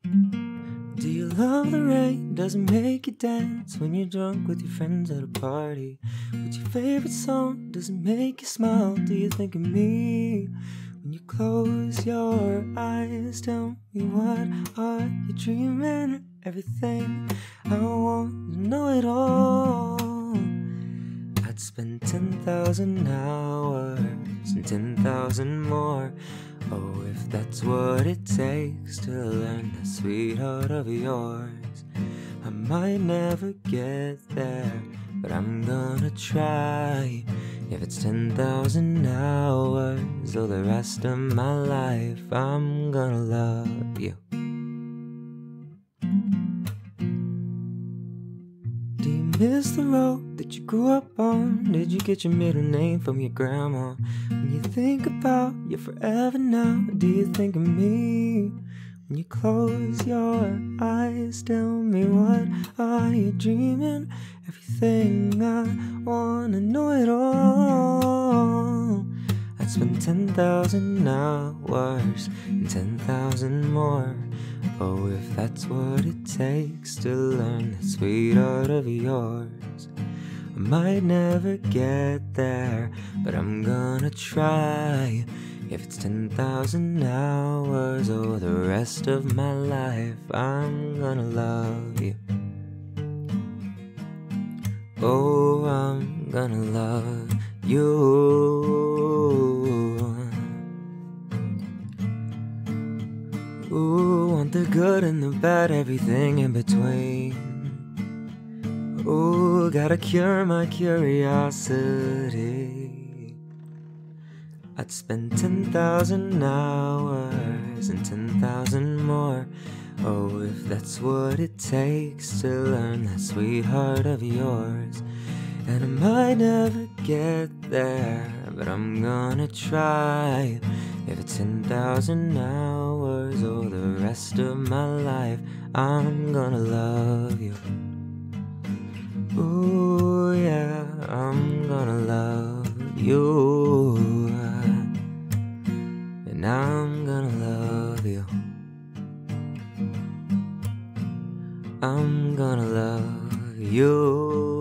Do you love the rain? Does it make you dance when you're drunk with your friends at a party? What's your favorite song? Does it make you smile? Do you think of me when you close your eyes? Tell me, what are you dreaming? Everything I want to know it all. I'd spend 10,000 hours and 10,000 more. Oh, if that's what it takes to learn that sweetheart of yours. I might never get there, but I'm gonna try. If it's 10,000 hours or the rest of my life, I'm gonna love you. Do you miss the road that you grew up on? Did you get your middle name from your grandma? When you think about your forever now, do you think of me? When you close your eyes, tell me, what are you dreaming? Everything I wanna know it all. I'd spend 10,000 hours and 10,000 more. Oh, if that's what it takes to learn that sweetheart of yours. I might never get there, but I'm gonna try. If it's 10,000 hours or the rest of my life, I'm gonna love you. Oh, I'm gonna love you. Ooh, want the good and the bad, everything in between. Ooh, gotta cure my curiosity. I'd spend 10,000 hours and 10,000 more. Oh, if that's what it takes to learn that sweetheart of yours. And I might never get there, but I'm gonna try. If it's 10,000 hours or the rest of my life, I'm gonna love you. Ooh, yeah, I'm gonna love you. And I'm gonna love you. I'm gonna love you.